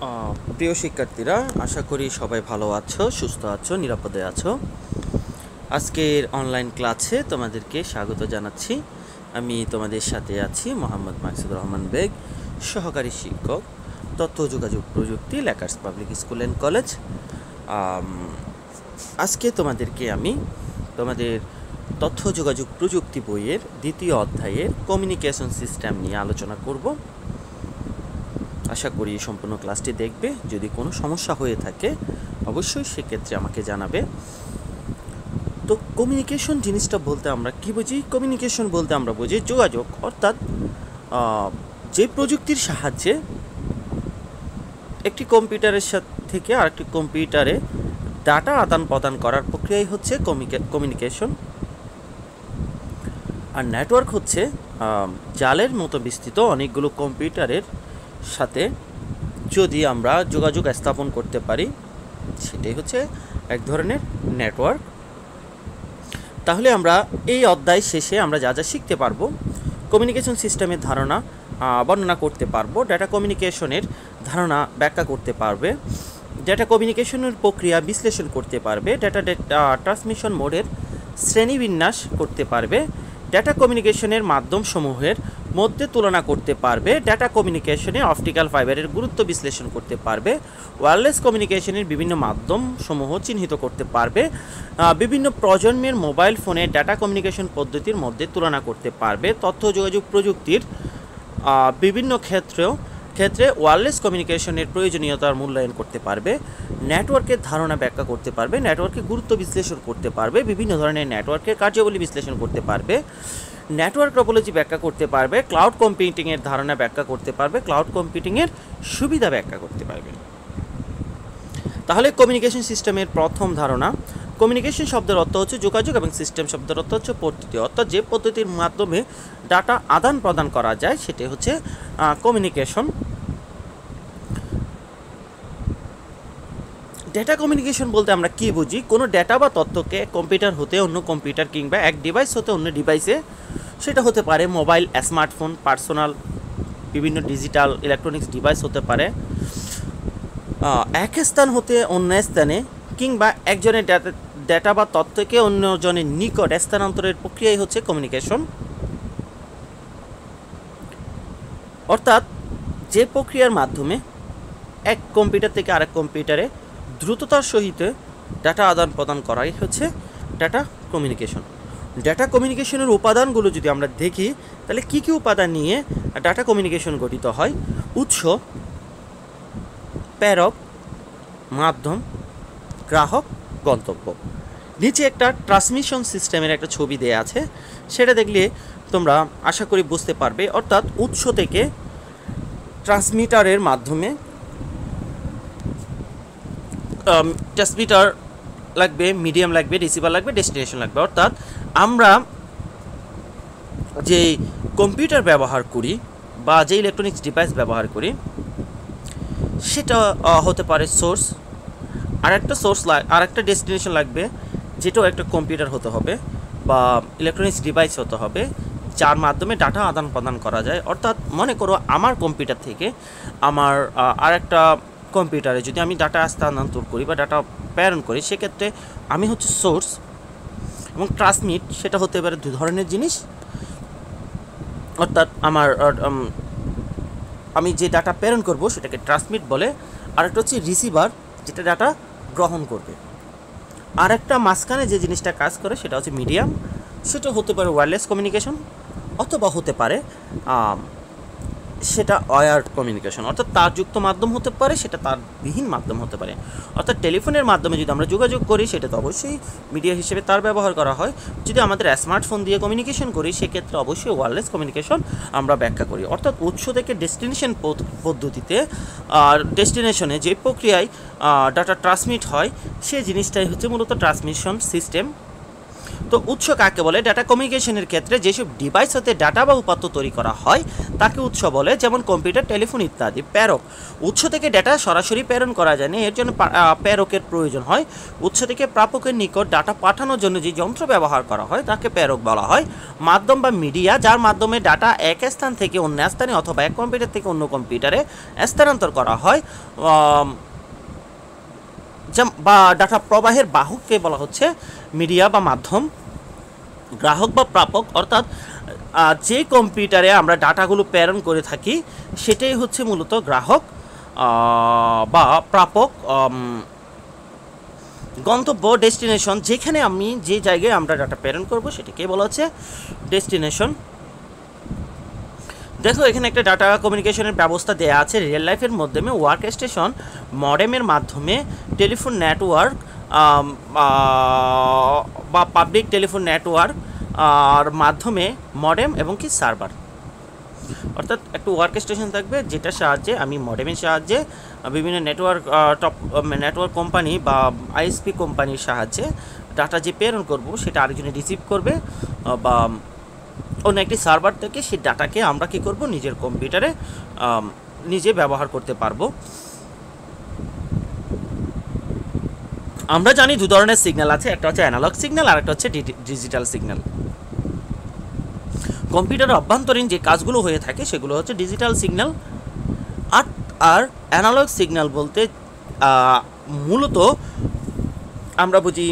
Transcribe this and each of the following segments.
প্রিয় শিক্ষার্থীরা, আশা করি সবাই ভালো আছো, সুস্থ আছো, নিরাপদে আছো। আজকের অনলাইন ক্লাসে তোমাদেরকে স্বাগত জানাচ্ছি। আমি তোমাদের সাথে আছি মোহাম্মদ মাকসুদুর রহমান বেগ, সহকারী শিক্ষক, তথ্য যোগাযোগ প্রযুক্তি, Lakers public school and college. আজকে তোমাদেরকে আমি তোমাদের তথ্য যোগাযোগ প্রযুক্তি বইয়ের দ্বিতীয় অধ্যায়ের কমিউনিকেশন সিস্টেম নিয়ে আলোচনা করব। আশা করি সম্পূর্ণ ক্লাসটি দেখবে। যদি কোনো সমস্যা হয়ে থাকে অবশ্যই সেক্ষেত্রে আমাকে জানাবে। তো কমিউনিকেশন জিনিসটা বলতে আমরা কী বুঝি? কমিউনিকেশন বলতে আমরা বুঝি যোগাযোগ, অর্থাৎ যে প্রযুক্তির সাহায্যে একটি কম্পিউটারের থেকে আরেকটি কম্পিউটারে ডাটা আদান প্রদান করার প্রক্রিয়াই হচ্ছে কমিউনিকেশন। আর নেটওয়ার্ক হচ্ছে জালের মতো বিস্তৃত অনেকগুলো কম্পিউটারের সাথে যদি আমরা যোগাযোগ স্থাপন করতে পারি, সেটাই হচ্ছে এক ধরনের নেটওয়ার্ক। তাহলে আমরা এই অধ্যায় শেষে আমরা যা যা শিখতে পারবো, কমিউনিকেশন সিস্টেমের ধারণা বর্ণনা করতে পারবো, ডেটা কমিউনিকেশনের ধারণা ব্যাখ্যা করতে পারবে, ডেটা কমিউনিকেশনের প্রক্রিয়া বিশ্লেষণ করতে পারবে, ডেটা ট্রান্সমিশন মোডের শ্রেণীবিন্যাস করতে পারবে, ডেটা কমিউনিকেশনের মাধ্যমসমূহের মধ্যে তুলনা করতে পারবে, ডেটা কমিউনিকেশনে অপটিক্যাল ফাইবারের গুরুত্ব বিশ্লেষণ করতে পারবে, ওয়্যারলেস কমিউনিকেশনের বিভিন্ন মাধ্যমসমূহ চিহ্নিত করতে পারবে, বিভিন্ন প্রজন্মের মোবাইল ফোনে ডেটা কমিউনিকেশন পদ্ধতির মধ্যে তুলনা করতে পারবে, তথ্য যোগাযোগ প্রযুক্তির বিভিন্ন ক্ষেত্রে ওয়্যারলেস কমিউনিকেশনের প্রয়োজনীয়তার মূল্যায়ন করতে পারবে, নেটওয়ার্কের ধারণা ব্যাখ্যা করতে পারবে, নেটওয়ার্কের গুরুত্ব বিশ্লেষণ করতে পারবে, বিভিন্ন ধরনের নেটওয়ার্কের কার্যাবলী বিশ্লেষণ করতে পারবে, নেটওয়ার্ক টপোলজি ব্যাখ্যা করতে পারবে, ক্লাউড কম্পিউটিংয়ের ধারণা ব্যাখ্যা করতে পারবে, ক্লাউড কম্পিউটিংয়ের সুবিধা ব্যাখ্যা করতে পারবে। তাহলে কমিউনিকেশন সিস্টেমের প্রথম ধারণা, কমিউনিকেশন শব্দের অর্থ হচ্ছে যোগাযোগ এবং সিস্টেম শব্দের অর্থ হচ্ছে পদ্ধতি, অর্থাৎ যে পদ্ধতির মাধ্যমে ডাটা আদান প্রদান করা যায় সেটি হচ্ছে কমিউনিকেশন। ডেটা কমিউনিকেশন বলতে আমরা কী বুঝি? কোনো ডেটা বা তথ্যকে কম্পিউটার হতে অন্য কম্পিউটার কিংবা এক ডিভাইস হতে অন্য ডিভাইসে, সেটা হতে পারে মোবাইল, স্মার্টফোন, পার্সোনাল বিভিন্ন ডিজিটাল ইলেকট্রনিক্স ডিভাইস হতে পারে, এক স্থান হতে অন্য স্থানে কিংবা একজনের ডেটা বা তথ্যকে অন্যজনের নিকট স্থানান্তরের প্রক্রিয়াই হচ্ছে কমিউনিকেশন। অর্থাৎ যে প্রক্রিয়ার মাধ্যমে এক কম্পিউটার থেকে আরেক কম্পিউটারে দ্রুততার সহিত ডাটা আদান প্রদান করাই হচ্ছে ডাটা কমিউনিকেশন। ডাটা কমিউনিকেশনের উপাদানগুলো যদি আমরা দেখি, তাহলে কী কী উপাদান নিয়ে ডাটা কমিউনিকেশন গঠিত হয়? উৎস, প্রেরক, মাধ্যম, গ্রাহক, গন্তব্য। নিচে একটা ট্রান্সমিশন সিস্টেমের একটা ছবি দেয়া আছে, সেটা দেখলে তোমরা আশা করি বুঝতে পারবে। অর্থাৎ উৎস থেকে ট্রান্সমিটারের মাধ্যমে ট্রান্সমিটার লাগবে, মিডিয়াম লাগবে, রিসিভার লাগবে, ডেস্টিনেশন লাগবে। অর্থাৎ আমরা যে কম্পিউটার ব্যবহার করি বা যে ইলেকট্রনিক্স ডিভাইস ব্যবহার করি, সেটা হতে পারে সোর্স, আরেকটা ডেস্টিনেশন লাগবে, যেটাও একটা কম্পিউটার হতে হবে বা ইলেকট্রনিক্স ডিভাইস হতে হবে, যার মাধ্যমে ডাটা আদান প্রদান করা যায়। অর্থাৎ মনে করো আমার কম্পিউটার থেকে আমার আরেকটা কম্পিউটারে যদি আমি ডাটা স্থানান্তর করি বা ডাটা প্রেরণ করি, সেক্ষেত্রে আমি হচ্ছে সোর্স, এবং ট্রান্সমিট সেটা হতে পারে দু ধরনের জিনিস। অর্থাৎ আমি যে ডাটা প্রেরণ করব সেটাকে ট্রান্সমিট বলে, আর একটা হচ্ছে রিসিভার, যেটা ডাটা গ্রহণ করবে। আর একটা মাঝখানে যে জিনিসটা কাজ করে সেটা হচ্ছে মিডিয়াম, সেটা হতে পারে ওয়্যারলেস কমিউনিকেশন অথবা হতে পারে সেটা ওয়্যার্ড কমিউনিকেশন, অর্থাৎ তারযুক্ত মাধ্যম হতে পারে, সেটা তারবিহীন মাধ্যম হতে পারে। অর্থাৎ টেলিফোনের মাধ্যমে যদি আমরা যোগাযোগ করি, সেটা তো অবশ্যই মিডিয়া হিসেবে তার ব্যবহার করা হয়। যদি আমাদের স্মার্টফোন দিয়ে কমিউনিকেশন করি, সেক্ষেত্রে অবশ্যই ওয়্যারলেস কমিউনিকেশন আমরা ব্যাখ্যা করি। অর্থাৎ উৎস থেকে ডেস্টিনেশন পদ্ধতিতে ডেস্টিনেশনে যে প্রক্রিয়ায় ডাটা ট্রান্সমিট হয়, সেই জিনিসটাই হচ্ছে মূলত ট্রান্সমিশন সিস্টেম। তো উৎস কাকে বলে? ডাটা কমিউনিকেশনের ক্ষেত্রে যেসব ডিভাইস হতে ডাটা বা উপাত্ত তৈরি করা হয় তাকে উৎস বলে, যেমন কম্পিউটার, টেলিফোন ইত্যাদি। প্রেরক, উৎস থেকে ডাটা সরাসরি প্রেরণ করা যায় না, এর জন্য প্রেরকের প্রয়োজন হয়। উৎস থেকে প্রাপকের নিকট ডাটা পাঠানোর জন্য যে যন্ত্র ব্যবহার করা হয় তাকে প্রেরক বলা হয়। মাধ্যম বা মিডিয়া, যার মাধ্যমে ডাটা এক স্থান থেকে অন্য স্থানে অথবা এক কম্পিউটার থেকে অন্য কম্পিউটারে স্থানান্তর করা হয় বা ডাটা প্রবাহের বাহককে বলা হচ্ছে মিডিয়া বা মাধ্যম। গ্রাহক বা প্রাপক, অর্থাৎ যে কম্পিউটারে আমরা ডাটাগুলো প্রেরণ করে থাকি সেটাই হচ্ছে মূলত গ্রাহক বা প্রাপক। গন্তব্য, ডেস্টিনেশন, যেখানে আমি যে জায়গায় আমরা ডাটা প্রেরণ করব সেটাকে বলা হচ্ছে ডেস্টিনেশন। দেখো এখানে একটা ডাটা কমিউনিকেশনের ব্যবস্থা দেওয়া আছে রিয়েল লাইফের মাধ্যমে, ওয়ার্ক স্টেশন, মডেমের মাধ্যমে, টেলিফোন নেটওয়ার্ক বা পাবলিক টেলিফোন নেটওয়ার্ক আর মাধ্যমে, মডেম এবং কি সার্ভার। অর্থাৎ একটা ওয়ার্ক স্টেশন থাকবে যেটার সাহায্যে আমি মডেমের সাহায্যে বিভিন্ন নেটওয়ার্ক কোম্পানি বা আইএসপি কোম্পানির সাহায্যে ডাটা যে প্রেরণ করব সেটা আরেকজনে রিসিভ করবে, বা অন্য একটি সার্ভার থেকে সেই ডাটাকে আমরা কী করব নিজের কম্পিউটারে নিজে ব্যবহার করতে পারবো। আমরা জানি দু ধরনের সিগন্যাল আছে, একটা হচ্ছে অ্যানালগ সিগন্যাল আর একটা হচ্ছে ডিজিটাল সিগন্যাল। কম্পিউটারের অভ্যন্তরীণ যে কাজগুলো হয়ে থাকে সেগুলো হচ্ছে ডিজিটাল সিগন্যাল। আর অ্যানালগ সিগন্যাল বলতে মূলত আমরা বুঝি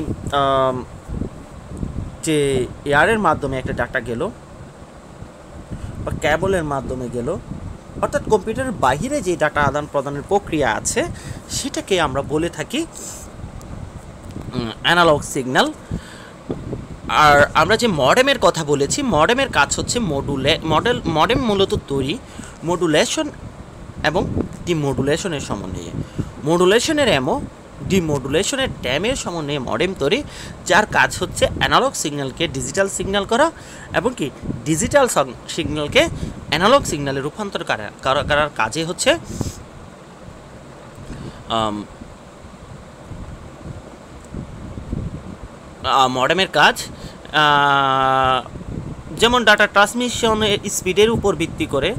যে এয়ারের মাধ্যমে একটা ডাটা গেল বা ক্যাবলের মাধ্যমে গেল, অর্থাৎ কম্পিউটারের বাহিরে যে ডাটা আদান প্রদানের প্রক্রিয়া আছে সেটাকে আমরা বলে থাকি অ্যানালগ সিগন্যাল। আর আমরা যে মডেমের কথা বলেছি, মডেমের কাজ হচ্ছে মডেম মূলত তৈরি মডুলেশন এবং ডিমডুলেশনের সমন্বয়ে। মডুলেশনের ডিমডুলেশনের ড্যামের সমন্বয়ে মডেম তৈরি, যার কাজ হচ্ছে অ্যানালগ সিগন্যালকে ডিজিটাল সিগন্যাল করা এবং কি ডিজিটাল সিগন্যালকে অ্যানালগ সিগন্যালে রূপান্তর করার কাজে হচ্ছে মডেমের কাজ। যেমন ডাটা ট্রান্সমিশনের স্পিডের উপর ভিত্তি করে,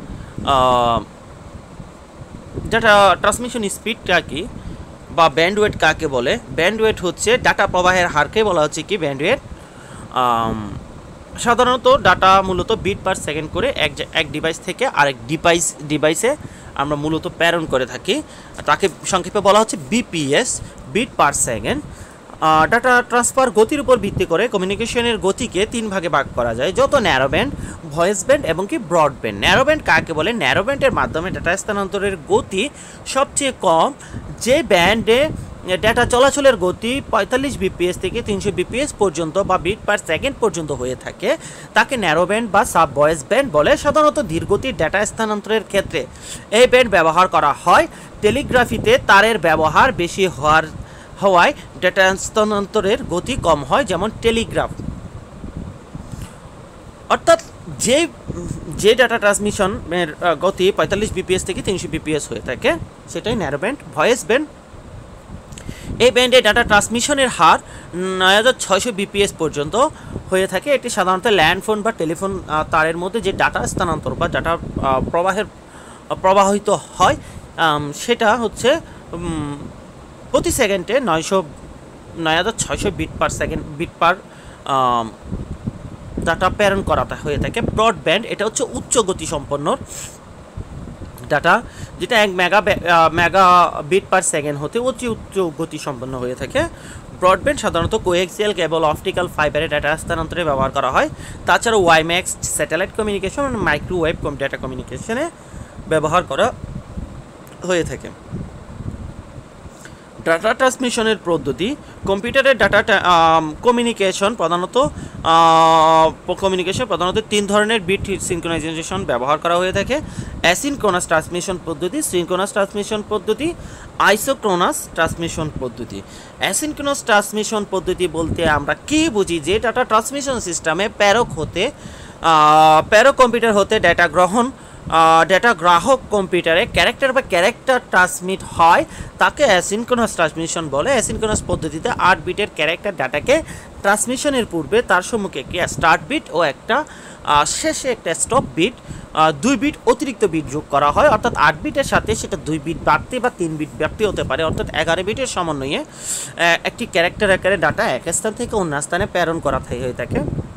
ডাটা ট্রান্সমিশন স্পিডটা কি বা ব্যান্ডওয়েট কাকে বলে? ব্যান্ডওয়েট হচ্ছে ডাটা প্রবাহের হারকে বলা হচ্ছে কি ব্যান্ডওয়েট। সাধারণত ডাটা মূলত বিট পার সেকেন্ড করে এক ডিভাইস থেকে আরেক ডিভাইসে আমরা মূলত প্রেরণ করে থাকি, তাকে সংক্ষেপে বলা হচ্ছে BPS, bit per second. Data transfer গতির উপর ভিত্তি করে কমিউনিকেশনের গতিকে তিন ভাগে ভাগ করা যায়, যত ন্যারোব্যান্ড, ভয়েস ব্যান্ড এবং কি ব্রডব্যান্ড। ন্যারোব্যান্ড কাকে বলে? ন্যারোব্যান্ডের মাধ্যমে ডাটা স্থানান্তরের গতি সবচেয়ে কম, যে ব্যান্ডে ডাটা চলাচলের গতি 45 বিপিএস থেকে 300 বিপিএস পর্যন্ত বা বিট পার সেকেন্ড পর্যন্ত হয়ে থাকে তাকে ন্যারোব্যান্ড বা সাব ভয়েস ব্যান্ড বলে। সাধারণত ধীরগতির ডাটা স্থানান্তরের ক্ষেত্রে এই ব্যান্ড ব্যবহার করা হয়। টেলিগ্রাফিতে তারের ব্যবহার বেশি হওয়ায় ডাটা স্থানান্তরের গতি কম হয়, যেমন টেলিগ্রাফ। অর্থাৎ যে ডাটা ট্রান্সমিশনের গতি 45 বিপিএস থেকে 300 বিপিএস হয়ে থাকে সেটাই ন্যারোব্যান্ড। ভয়েস ব্যান্ড, এই ব্যান্ডে ডাটা ট্রান্সমিশনের হার 9600 বিপিএস পর্যন্ত হয়ে থাকে। এটি সাধারণত ল্যান্ডফোন বা টেলিফোন তারের মধ্যে যে ডাটা স্থানান্তর বা ডাটা প্রবাহিত হয় সেটা হচ্ছে প্রতি সেকেন্ডে 9600 বিট পার ডাটা প্রেরণ করাটা হয়ে থাকে। ব্রডব্যান্ড, এটা হচ্ছে উচ্চ গতি সম্পন্ন ডাটা, যেটা 1 মেগা বিট পার সেকেন্ড হতে উচ্চ গতি সম্পন্ন হয়ে থাকে। ব্রডব্যান্ড সাধারণত কোএক্সিয়াল কেবল, অপটিক্যাল ফাইবারে ডাটা স্থানান্তরে ব্যবহার করা হয়। তাছাড়া ওয়াইম্যাক্স স্যাটেলাইট কমিউনিকেশন এবং মাইক্রোওয়েভ ডাটা কমিউনিকেশনে ব্যবহার করা হয়ে থাকে। ডাটা ট্রান্সমিশনের পদ্ধতি, কম্পিউটারের ডাটা কমিউনিকেশন প্রধানত 3 ধরনের বিট সিনক্রোনাইজেশন ব্যবহার করা হয়ে থাকে। অ্যাসিনক্রোনাস ট্রান্সমিশন পদ্ধতি, সিনক্রোনাস ট্রান্সমিশন পদ্ধতি, আইসোক্রোনাস ট্রান্সমিশন পদ্ধতি। অ্যাসিনক্রোনাস ট্রান্সমিশন পদ্ধতি বলতে আমরা কি বুঝি? যে ডাটা ট্রান্সমিশন সিস্টেমে প্রেরক কম্পিউটার হতে ডাটা গ্রহণ ডেটা গ্রাহক কম্পিউটারে ক্যারেক্টার ট্রান্সমিট হয় তাকে অ্যাসিনক্রোনাস ট্রান্সমিশন বলে। অ্যাসিনক্রোনাস পদ্ধতিতে 8 বিটের ক্যারেক্টার ডাটাকে ট্রান্সমিশনের পূর্বে তার সম্মুখে একটি স্টার্ট বিট ও একটা শেষে একটা স্টপ বিট 2 বিট অতিরিক্ত বিট যোগ করা হয়, অর্থাৎ 8 বিটের সাথে সেটা 2 বিট বাড়তে বা 3 বিট বাড়তে হতে পারে, অর্থাৎ 11 বিটের সমন্বয়ে একটি ক্যারেক্টার আকারে ডাটা এক স্থান থেকে অন্য স্থানে প্রেরণ করা হয়ে থাকে।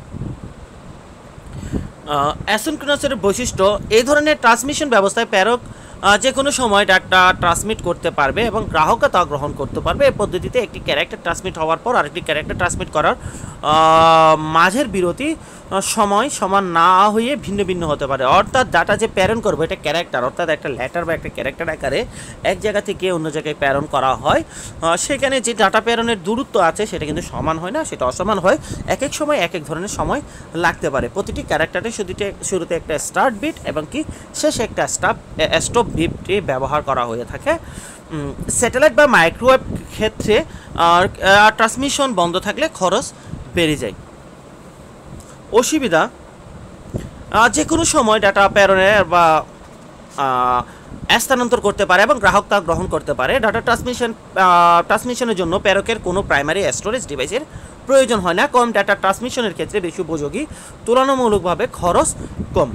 অ্যাসিনক্রোনাসের বৈশিষ্ট্য এই ধরনের ট্রান্সমিশন ব্যবস্থায় প্রেরক যে কোনো সময় ডাটা ট্রান্সমিট করতে পারবে এবং গ্রাহকও তা গ্রহণ করতে পারবে। এই পদ্ধতিতে একটি ক্যারেক্টার ট্রান্সমিট হওয়ার পর আরেকটি ক্যারেক্টার ট্রান্সমিট করার মাঝের বিরতি সময় সমান না হয়ে ভিন্ন ভিন্ন হতে পারে, অর্থাৎ ডাটা যে প্রেরণ করবে এটা ক্যারেক্টার, অর্থাৎ একটা লেটার বা একটা ক্যারেক্টার আকারে এক জায়গা থেকে অন্য জায়গায় প্রেরণ করা হয়। সেখানে যে ডাটা প্রেরণের দূরত্ব আছে সেটা কিন্তু সমান হয় না, সেটা অসমান হয়। এক এক সময় এক এক ধরনের সময় লাগতে পারে। প্রতিটি ক্যারেক্টারে শুরুতে একটা স্টার্ট বিট এবং কি শেষে একটা স্টপ বিটটি ব্যবহার করা হয়ে থাকে। স্যাটেলাইট বা মাইক্রোওয়েভ ক্ষেত্রে ট্রান্সমিশন বন্ধ থাকলে খরচ বেড়ে যায়। অসুবিধা, যে কোনো সময় ডাটা প্রেরণের বা স্থানান্তর করতে পারে এবং গ্রাহক তা গ্রহণ করতে পারে। ডাটা ট্রান্সমিশনের জন্য প্রেরকের কোনো প্রাইমারি স্টোরেজ ডিভাইসের প্রয়োজন হয় না। কম ডাটা ট্রান্সমিশনের ক্ষেত্রে বেশি উপযোগী, তুলনামূলকভাবে খরচ কম।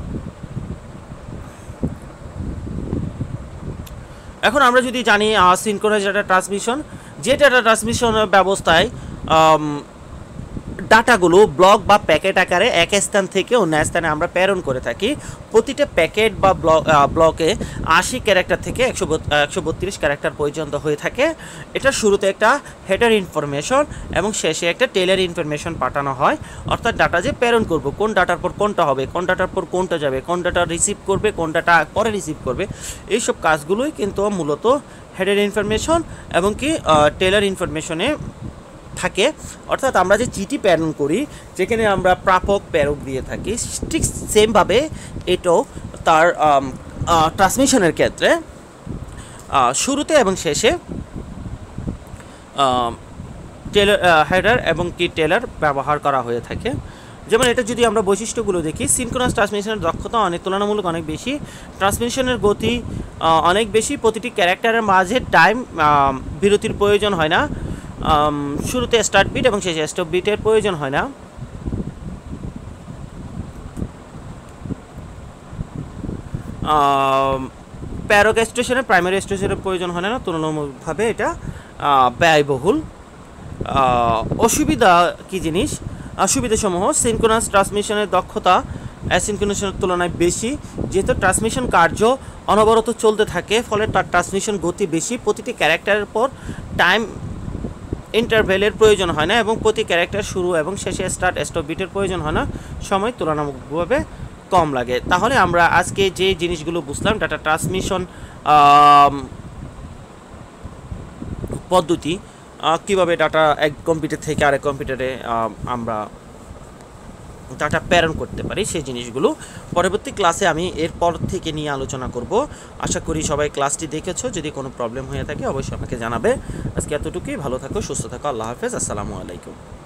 এখন আমরা যদি জানি সিনক্রোনাইজ ডাটা ট্রান্সমিশন, যে ডাটা ট্রান্সমিশন ব্যবস্থায় ডাটাগুলো ব্লক বা প্যাকেট আকারে এক স্থান থেকে অন্য স্থানে আমরা প্রেরণ করে থাকি। প্রতিটা প্যাকেট বা ব্লকে 80 ক্যারেক্টার থেকে 132 ক্যারেক্টার পর্যন্ত হয়ে থাকে। এটা শুরুতে একটা হেডার ইনফরমেশন এবং শেষে একটা টেলার ইনফরমেশন পাঠানো হয়, অর্থাৎ ডাটা যে প্রেরণ করব, কোন ডাটার পর কোনটা হবে, কোন ডাটার পর কোনটা যাবে, কোন ডাটা রিসিভ করবে, কোন ডাটা পরে রিসিভ করবে, এইসব কাজগুলোই কিন্তু মূলত হেডার ইনফরমেশন এবং কি টেলার ইনফরমেশনে থাকে। অর্থাৎ আমরা যে চিঠি প্রেরণ করি যেখানে আমরা প্রাপক প্রেরক দিয়ে থাকি, ঠিক সেমভাবে এটাও তার ট্রান্সমিশনের ক্ষেত্রে শুরুতে এবং শেষে টেলার হেডার এবং কি টেলার ব্যবহার করা হয়ে থাকে। যেমন এটা যদি আমরা বৈশিষ্ট্যগুলো দেখি, সিনক্রোনাস ট্রান্সমিশনের দক্ষতা তুলনামূলক অনেক বেশি, ট্রান্সমিশনের গতি অনেক বেশি, প্রতিটি ক্যারেক্টারের মাঝে টাইম বিরতির প্রয়োজন হয় না, শুরুতে স্টার্ট বিট এবং শেষে স্টপ বিটের প্রয়োজন হয় না। প্যারক স্টেশনে প্রাইমারি স্টেশনের প্রয়োজন হয় না, তুলনামূলকভাবে এটা ব্যয়বহুল। অসুবিধা কি জিনিস? সুবিধাসমূহ, সিনক্রোনাস ট্রান্সমিশনের দক্ষতা অ্যাসিনক্রোনাসের তুলনায় বেশি, যেহেতু ট্রান্সমিশন কার্য অনবরত চলতে থাকে ফলে তার ট্রান্সমিশন গতি বেশি, প্রতিটি ক্যারেক্টারের পর টাইম ইন্টারভেলের প্রয়োজন হয় না এবং প্রতি ক্যারেক্টার শুরু এবং শেষে স্টার্ট স্টপ বিটের প্রয়োজন হয় না, সময় তুলনামূলকভাবে কম লাগে। তাহলে আমরা আজকে যে জিনিসগুলো বুঝলাম, ডাটা ট্রান্সমিশন পদ্ধতি, কিভাবে ডাটা এক কম্পিউটার থেকে আরেক কম্পিউটারে আমরা ডাটা প্রেরণ করতে পারি, সেই জিনিসগুলো পরবর্তী ক্লাসে আমি এরপর থেকে নিয়ে আলোচনা করব। আশা করি সবাই ক্লাসটি দেখেছো। যদি কোনো প্রবলেম হয়ে থাকে অবশ্যই আমাকে জানাবে। আজকে এতটুকুই, ভালো থাকো, সুস্থ থাকো, আল্লাহ হাফেজ, আসসালামু আলাইকুম।